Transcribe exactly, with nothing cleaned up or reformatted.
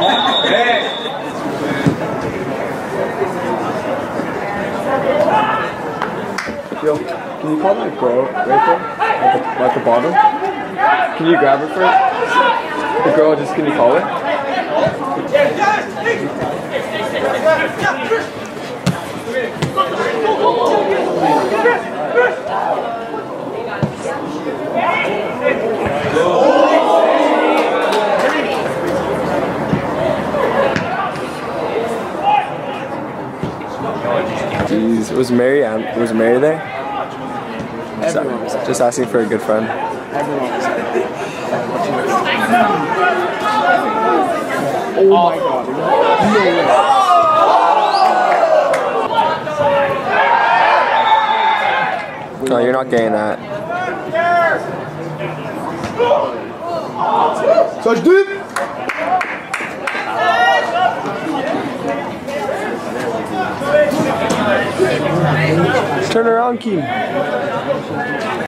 Yo, can you call that girl right there? At the, at the bottom? Can you grab her first? The girl, just can you call her? Jeez, was Mary um, was Mary there? Everyone was Just, just asking for a good friend. Everyone was there. Oh my god. No way. No, you're not getting that. Such deep! Turn around, Keem.